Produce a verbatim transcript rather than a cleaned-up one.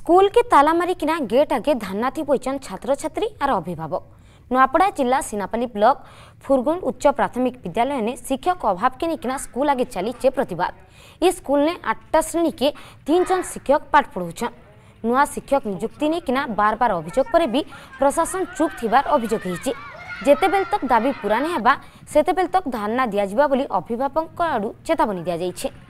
School के ताला मारिकिना gate आगे धान्नाथी बईचन छात्र छात्री और अभिभावक। नुआपड़ा जिला सीनापाली ब्लॉक फुरगुन उच्च प्राथमिक विद्यालय ने शिक्षक अभाव के निकिना स्कूल आगे चलीचे प्रतिवाद। इस स्कूल ने आठटा श्रेणी के तीन जन शिक्षक पाठ पढ़ाउछन। नुआ शिक्षक नियुक्ति ने किना बार बार अभियोग पर भी प्रशासन चुप थिबार अभियोग होईचे। जेतेबेल तक दाबी पूरा नहीं हेबा सेतेबेल तक धान्ना दिया जिबा बोली अभिभावक आड़ू चेतावनी दिया जाइछे।